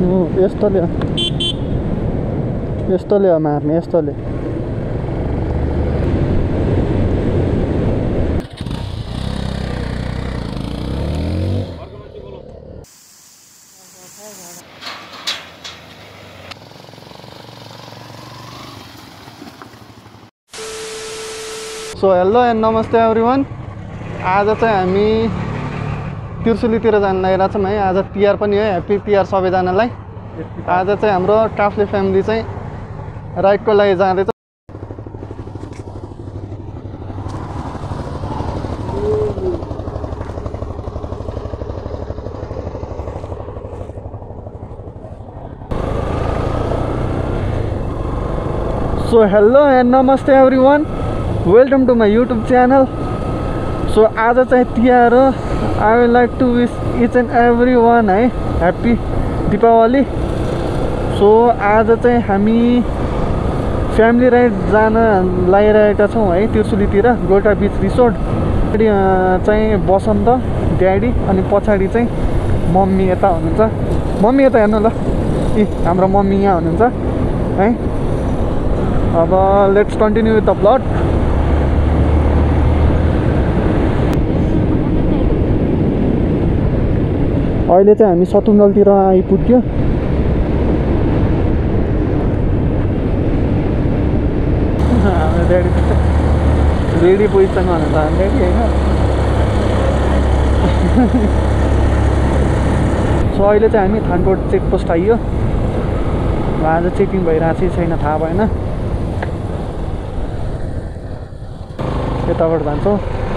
यस्तोले मार्ने यस्तोले so hello and नमस्ते एभ्रिवान। आज चाहिँ हामी तिर्सुलीतिर जान लागिरहेको छौँ है। आज तिहार पनि हो, ह्याप्पी तिहार सबैजनालाई। आज चाहिँ हाम्रो काफ्ले फ्यामिली चाहिँ राइडको लागि जाँदैछ। सो हेलो एन्ड नमस्ते everyone, welcome to my YouTube channel. So आज चाहिँ तिहार हो। I would like to wish each and every one है ह्याप्पी दीपावली। सो आज चाहिँ हामी फ्यामिली राइड जान लागिरहेका छौँ है तिर्सुलीतिर, गोर्खा बिच रिसोर्ट। चाहिँ बसन्त ड्याडी अनि पछाडि चाहिँ मम्मी यता हुनुहुन्छ। मम्मी यता हेर्नु ल, हाम्रो मम्मी यहाँ हुनुहुन्छ है। अब let's continue with the plot. अहिले चाहिँ हामी सतुङ्गलतिर आइपुग्यो। हाम्रो ड्याडी रेडी पोजिसनमा हुनुहुन्छ हाम्रो ड्याडी होइन। सो अहिले चाहिँ हामी थानकोट चेकपोस्ट आइयो। आज चेकिङ भइरहेको छ छैन थाहा भएन। यताबाट जान्छौँ।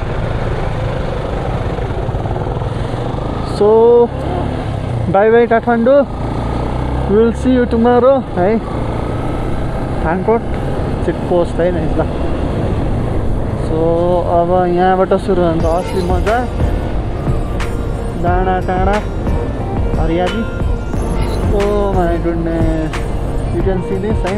So bye bye Kathmandu, will see you tomorrow है। थानकोट चेकपोस्ट है नाइस ल। सो अब यहाँबाट सुरु हुन्छ असली मजा। डाँडा टाँडा हरियाली। Oh my goodness, you can see this है।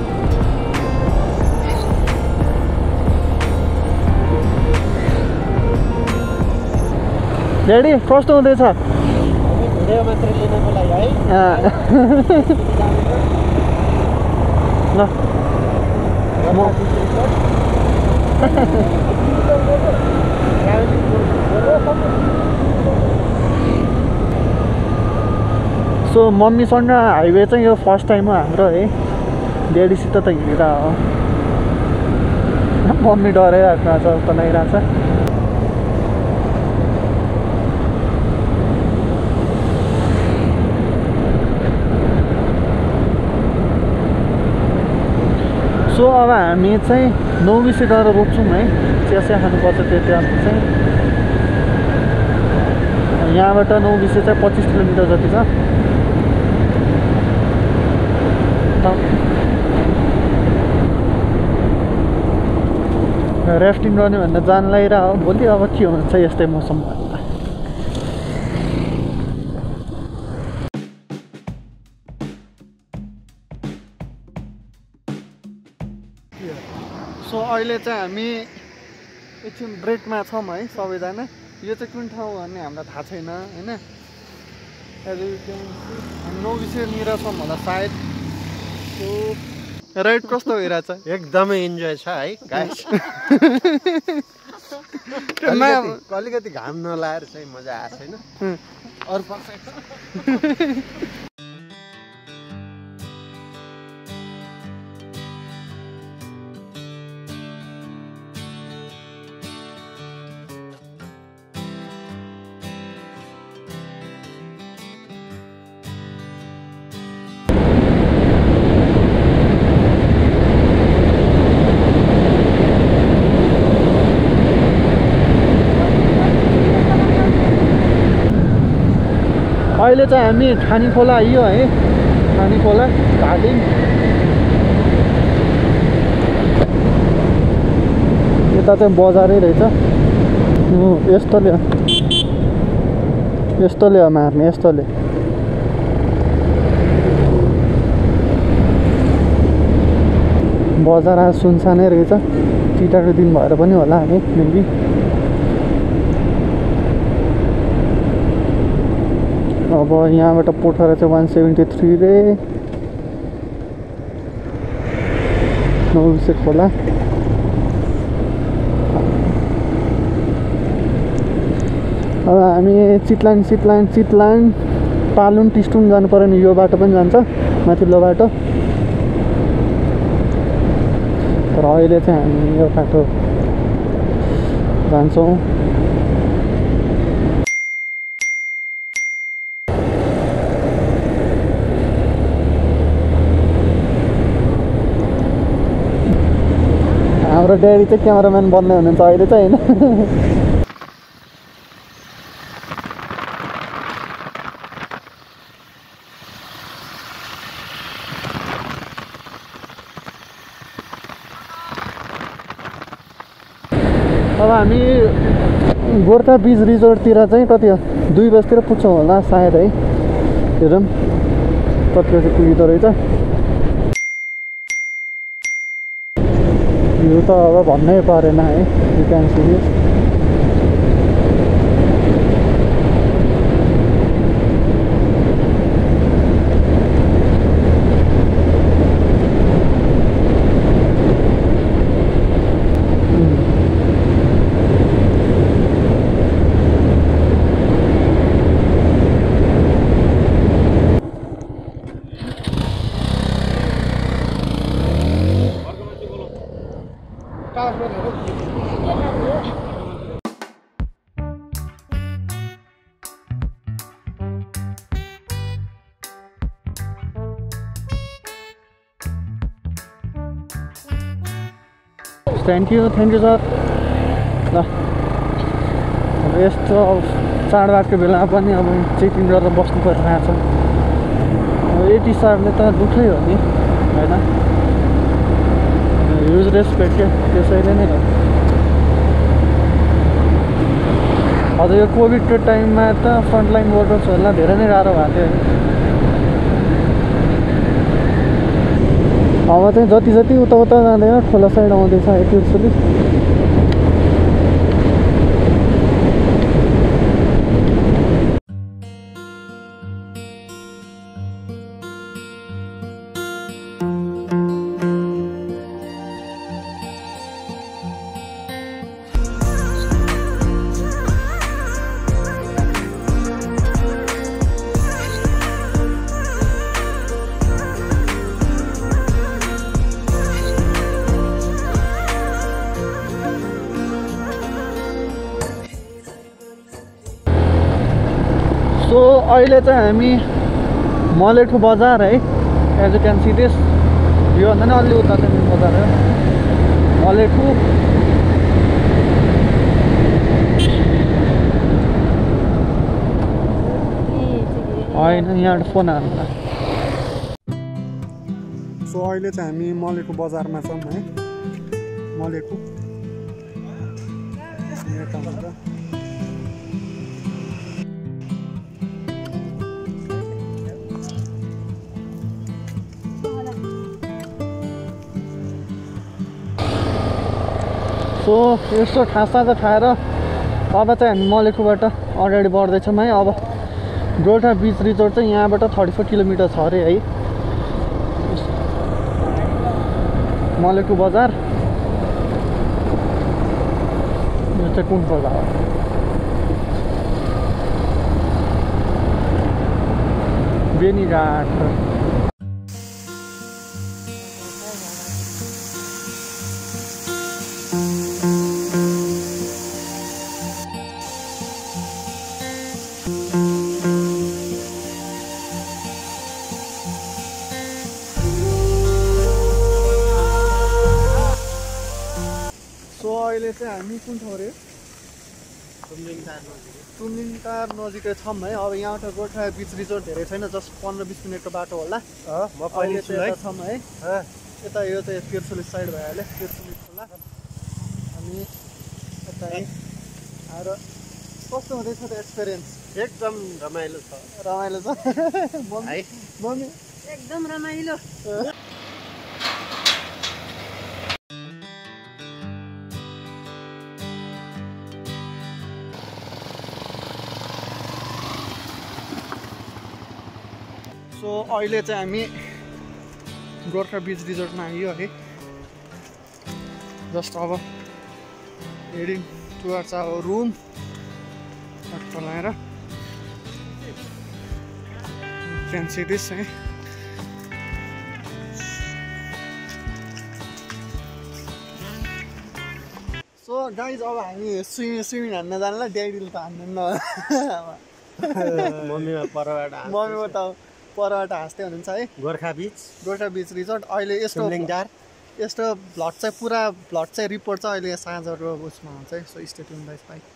ड्याडी कस्तो हुँदैछ? भिडियो मात्र लिनको लागि है। ल सो मम्मीसँग हाइवे चाहिँ यो फर्स्ट टाइम हो हाम्रो है। ड्याडीसित त हिँडेर हो। मम्मी डराइरहेको छ, तनाइरहेको छ। सो अब हामी चाहिँ 9 गएर रोक्छौँ है। चिया खानुपर्छ त्यति अन्त चाहिँ। यहाँबाट 9 चाहिँ 25 किलोमिटर जति छ। ऱ्याफ्टिङ गर्ने भनेर जान लागिरहेको हो। भोलि अब के हुन्छ यस्तै मौसममा। सो अहिले चाहिँ हामी एकछिन ब्रेकमा छौँ है सबैजना। यो चाहिँ कुन ठाउँ भन्ने हामीलाई थाहा छैन होइन। हामी 9 छौँ होला सायद। सो राइड कस्तो भइरहेछ? एकदमै इन्जोय छ है गाइस। अलिकति घाम नलाएर चाहिँ मजा आएको छैन। अरू पर्फेक्ट। अहिले चाहिँ हामी ठानी खोला आइयो है। ठानी खोला घाटिङ। यता चाहिँ बजारै रहेछ। यस्तोले मार्ने यस्तोले। बजार आज सुनसानै रहेछ। टिटाको दिन भएर पनि होला है मेबी। अब यहाँबाट पोखरा चाहिँ 173 रे नौबिसे खोला। अब हामी चितलान पालुन टिस्टुङ जानु पर्यो नि। यो बाटो पनि जान्छ माथिल्लो बाटो, तर अहिले चाहिँ हामी यो बाटो जान्छौँ। हाम्रो ड्याडी चाहिँ क्यामेराम्यान बन्ने हुनुहुन्छ अहिले चाहिँ होइन। अब हामी गोर्खा बीच रिजोर्टतिर चाहिँ कति 2 बजीतिर पुग्छौँ होला सायद है। हेरौँ कति बजी पुगिँदो रहेछ। यो त अब भन्नै परेन है, you can see this. Thank you sir. ल अब यस्तो चाडबाडको बेलामा पनि अब चेकिङ गरेर बस्नु परिरहेको छ। अब यति हिसाबले त दुःखै हो नि होइन, ह्युज रेस्पेक्ट क्या, त्यसैले नै हो। अझ यो कोभिडको टाइममा त फ्रन्टलाइन वर्कर्सहरूलाई धेरै नै गाह्रो भएको थियो है। अब चाहिँ जति उता जाँदैन खोला साइड आउँदैछ है तिर्सुली। सो अहिले चाहिँ हामी मलेटु बजार है, as you can see this. योभन्दा नि अलि उता चाहिँ बजार हो मलेटु। होइन यहाँबाट फोन हाल्नु। सो अहिले चाहिँ हामी मलेटु बजारमा छौँ है। मलेटु सो यस्तो खासा खाएर अब चाहिँ हामी मलेटुबाट अगाडि बढ्दैछौँ है। अब गोर्खा बीच रिजोर्ट चाहिँ यहाँबाट 34 किलोमिटर छ अरे है। मलेटु बजार यो चाहिँ कुन खोला हो? बेनीघाट। अहिले चाहिँ हामी कुन ठाउँ रे? तुमलिङटार नजिकै छौँ है। अब यहाँबाट गोर्खा बीच रिजोर्ट धेरै छैन, जस्ट 15-20 मिनटको बाटो होला। म पनि छौँ है। यता यो चाहिँ तिर्सुली साइड भइहाल्यो, तिर्सुली खोला। अनि यता आएर कस्तो हुँदैछ त एक्सपिरियन्स? एकदम रमाइलो छ। रमाइलो छ मम्मी? एकदम रमाइलो। सो अहिले चाहिँ हामी गोर्खा बिच रिजोर्टमा आइयो है जस्ट अब हेडिङ टुवर्ड्स आवर रुम टलाएर क्यान सी दिस है सो गाइज अब हामी स्विमिङ हान्न जानलाई ड्याडीले त हान्दैन मम्मीमा परबाट मम्मीमा त परबाट हाँस्दै हुनुहुन्छ है गोर्खा बिच रिजोर्ट अहिले यस्तो भ्लग चाहिँ पुरा भ्लग चाहिँ रिपोर्ट चाहिँ अहिले साँझको उसमा हुन्छ है so stay tune guys by